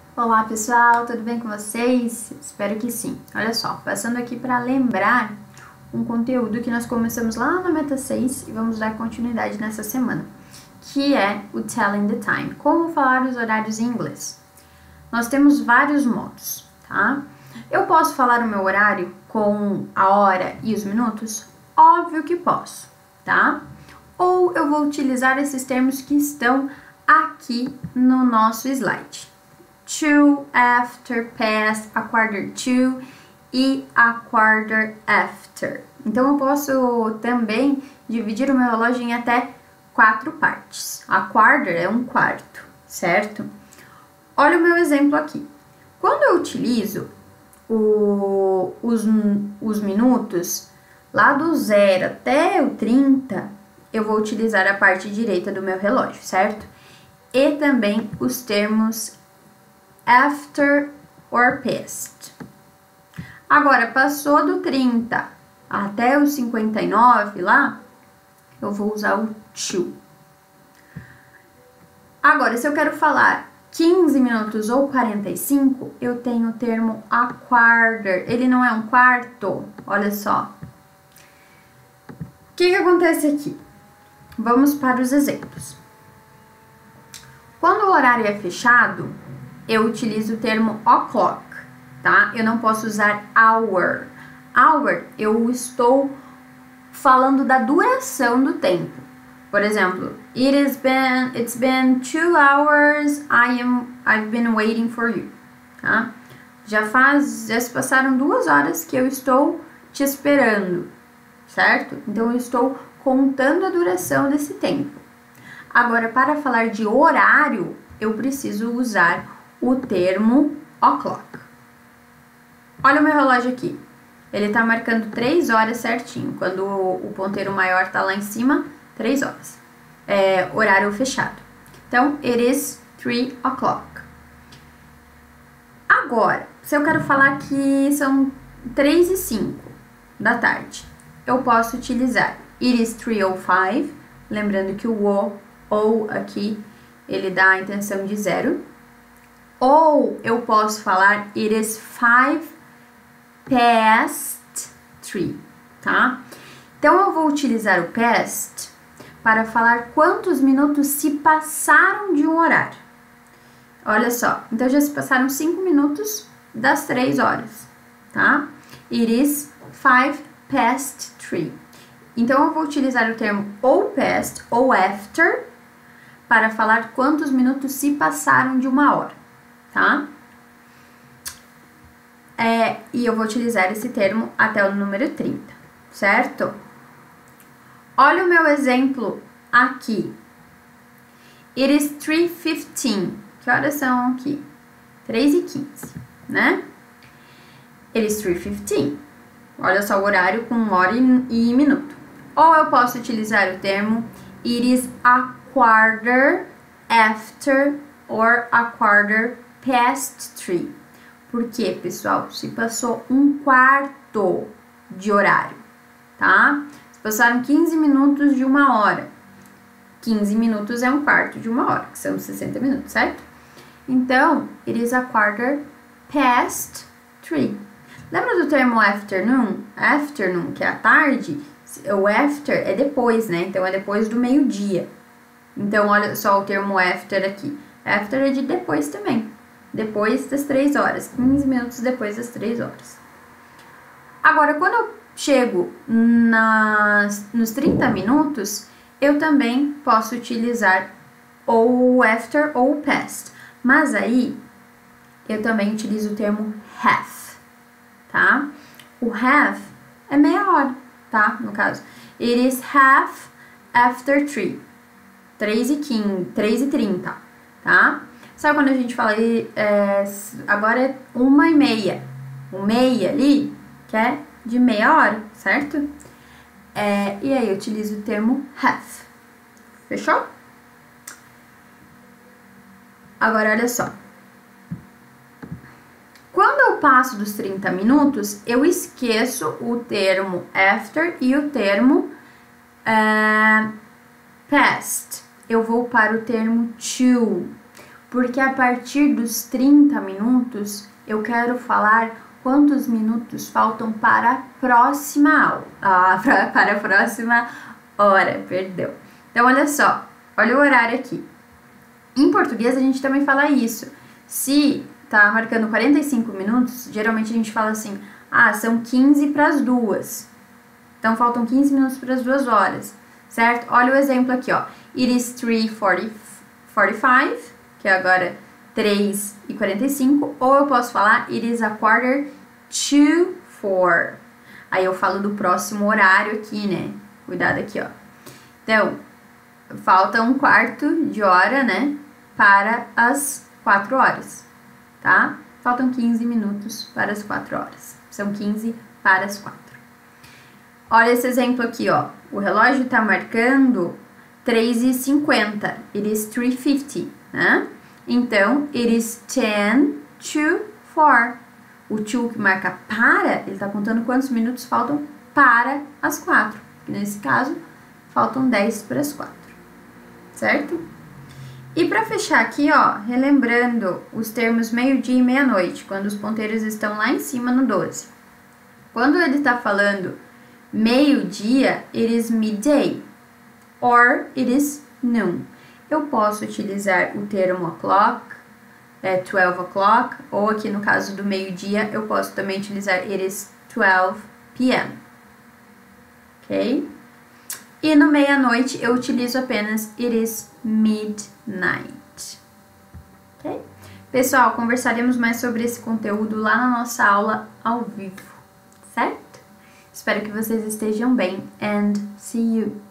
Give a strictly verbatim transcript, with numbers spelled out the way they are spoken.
Olá pessoal, tudo bem com vocês? Espero que sim. Olha só, passando aqui para lembrar um conteúdo que nós começamos lá na Meta seis e vamos dar continuidade nessa semana, que é o Telling the Time, como falar os horários em inglês. Nós temos vários modos, tá? Eu posso falar o meu horário com a hora e os minutos? Óbvio que posso, tá? Ou eu vou utilizar esses termos que estão aqui no nosso slide. To, after, past, a quarter to e a quarter after. Então, eu posso também dividir o meu relógio em até quatro partes. A quarter é um quarto, certo? Olha o meu exemplo aqui. Quando eu utilizo o, os, os minutos, lá do zero até o trinta, eu vou utilizar a parte direita do meu relógio, certo? E também os termos after or past. Agora, passou do trinta até o cinquenta e nove lá, eu vou usar o to. Agora, se eu quero falar quinze minutos ou quarenta e cinco, eu tenho o termo a quarter. Ele não é um quarto, olha só. O que que acontece aqui? Vamos para os exemplos. Quando o horário é fechado, eu utilizo o termo o'clock, tá? Eu não posso usar hour. Hour, eu estou falando da duração do tempo. Por exemplo, it has been, it's been two hours, I am, I've been waiting for you, tá? Já faz, já se passaram duas horas que eu estou te esperando, certo? Então, eu estou contando a duração desse tempo. Agora, para falar de horário, eu preciso usar o termo o'clock. Olha o meu relógio aqui. Ele tá marcando três horas certinho. Quando o ponteiro maior tá lá em cima, três horas. É horário fechado. Então, it is three o'clock. Agora, se eu quero falar que são três e cinco da tarde, eu posso utilizar it is three oh five. Lembrando que o o ou aqui, ele dá a intenção de zero. Ou eu posso falar it is five past three, tá? Então, eu vou utilizar o past para falar quantos minutos se passaram de um horário. Olha só, então já se passaram cinco minutos das três horas, tá? It is five past three. Então, eu vou utilizar o termo ou past ou after para falar quantos minutos se passaram de uma hora. Tá? É, e eu vou utilizar esse termo até o número trinta, certo? Olha o meu exemplo aqui. It is three fifteen. Que horas são aqui? três e quinze, né? It is three fifteen. Olha só o horário com hora e, e minuto. Ou eu posso utilizar o termo it is a quarter after or a quarter past three. Por quê, pessoal? Se passou um quarto de horário, tá? Se passaram quinze minutos de uma hora. quinze minutos é um quarto de uma hora, que são sessenta minutos, certo? Então, it is a quarter past three. Lembra do termo afternoon? Afternoon, que é a tarde. O after é depois, né? Então, é depois do meio-dia. Então, olha só o termo after aqui. After é de depois também. Depois das três horas. quinze minutos depois das três horas. Agora, quando eu chego nas, nos trinta minutos, eu também posso utilizar ou after ou past. Mas aí, eu também utilizo o termo half, tá? O half é meia hora, tá? No caso, it is half after three. três e quinze, três e trinta, tá? Sabe quando a gente fala aí, é, agora é uma e meia, o meia ali, que é de meia hora, certo? É, e aí eu utilizo o termo half, fechou? Agora, olha só. Quando eu passo dos trinta minutos, eu esqueço o termo after e o termo é, past. Eu vou para o termo to. Porque a partir dos trinta minutos, eu quero falar quantos minutos faltam para a próxima aula. Ah, para, para a próxima hora, perdão. Então, olha só, olha o horário aqui. Em português, a gente também fala isso. Se tá marcando quarenta e cinco minutos, geralmente a gente fala assim, ah, são quinze para as duas. Então, faltam quinze minutos para as duas horas, certo? Olha o exemplo aqui, ó. It is three forty-five, que é agora três e quarenta e cinco. Ou eu posso falar, it is a quarter to four. Aí eu falo do próximo horário aqui, né? Cuidado aqui, ó. Então, falta um quarto de hora, né? Para as quatro horas, tá? Faltam quinze minutos para as quatro horas. São quinze para as quatro. Olha esse exemplo aqui, ó. O relógio tá marcando três e cinquenta. It is three fifty, né? Então, it is ten to four. O to que marca para, ele tá contando quantos minutos faltam para as quatro. Nesse caso, faltam dez para as quatro. Certo? E para fechar aqui, ó, relembrando os termos meio-dia e meia-noite, quando os ponteiros estão lá em cima no doze. Quando ele está falando meio-dia, it is midday, or it is noon. Eu posso utilizar o termo o'clock, é twelve o'clock, ou aqui no caso do meio-dia, eu posso também utilizar it is twelve p m Ok? E no meia-noite eu utilizo apenas it is midnight. Ok? Pessoal, conversaremos mais sobre esse conteúdo lá na nossa aula ao vivo, certo? Espero que vocês estejam bem and see you!